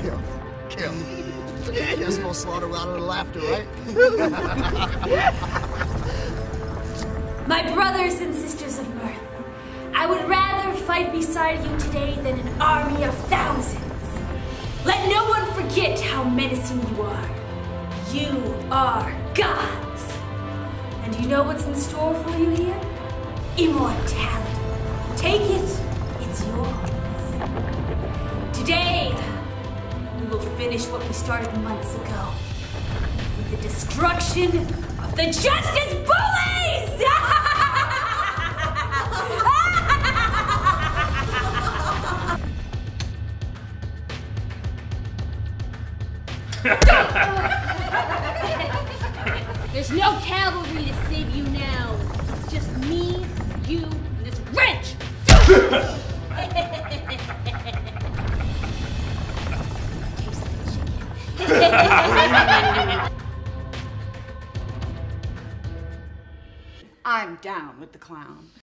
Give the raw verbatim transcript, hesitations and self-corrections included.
Kill. Kill. Can't smell slaughter without the laughter, right? My brothers and sisters of mirth, I would rather fight beside you today than an army of thousands. Let no one forget how menacing you are. You are gods. And you know what's in store for you here? Immortality. Take it, it's yours. Today, we will finish what we started months ago with the destruction of the Justice Bullies! There's no cavalry to save you now. It's just me, you, and this wrench! I'm down with the clown.